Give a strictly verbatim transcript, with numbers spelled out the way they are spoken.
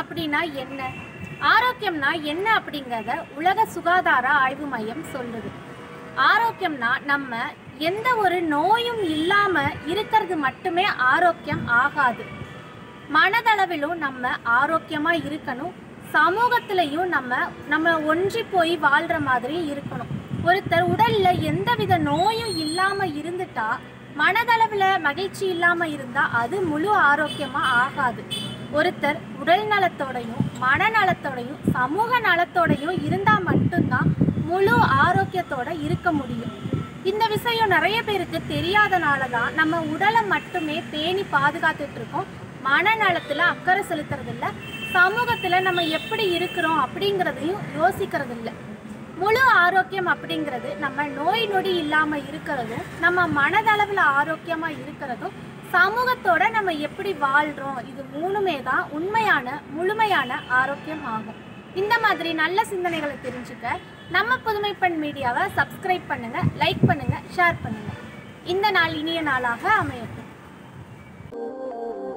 அப்படின்னா என்ன? ஆரோக்கியம்னா என்ன அப்படிங்கிறத உலக சுகாதார ஆய்வு மையம் சொல்லுது. ஆரோக்கியம்னா நம்ம எந்த ஒரு நோயும் இல்லாம இருக்கிறது மட்டுமே ஆரோக்கியம் ஆகாது. மனதளவிலும் நம்ம ஆரோக்கியமா இருக்கணும். சமூகத்திலையும் நம்ம நம்ம ஒன்றி போய் வாழ்ற மாதிரி இருக்கணும். ஒருத்தர் உடல்ல எந்தவித நோயும் இல்லாம இருந்துட்டா, மனதளவில் மகிழ்ச்சி இல்லாம இருந்தா அது முழு ஆரோக்கியமா ஆகாது. ஒருத்தர் உடல் நலத்தோடையும் மனநலத்தோடையும் சமூக நலத்தோடையும் இருந்தா மட்டும்தான் முழு ஆரோக்கியத்தோட இருக்க முடியும். இந்த விஷயம் நிறைய பேருக்கு தெரியாதனால தான் நம்ம உடலை மட்டுமே பேணி பாதுகாத்துட்டு இருக்கோம். மனநலத்துல அக்கறை செலுத்துறது இல்லை. சமூகத்துல நம்ம எப்படி இருக்கிறோம் அப்படிங்கிறதையும் யோசிக்கிறது இல்லை. முழு ஆரோக்கியம் அப்படிங்கிறது நம்ம நோய் நொடி இல்லாம இருக்கிறதும், நம்ம மனதளவில் ஆரோக்கியமா இருக்கிறதும், சமூகத்தோட நம்ம எப்படி வாழ்றோம், இது மூணுமே தான் உண்மையான முழுமையான ஆரோக்கியம் ஆகும். இந்த மாதிரி நல்ல சிந்தனைகளை தெரிஞ்சுக்க நம்ம புதுமைப்பெண் மீடியாவை சப்ஸ்கிரைப் பண்ணுங்க, லைக் பண்ணுங்க, ஷேர் பண்ணுங்க. இந்த நாள் இனிய நாளாக அமையட்டும்.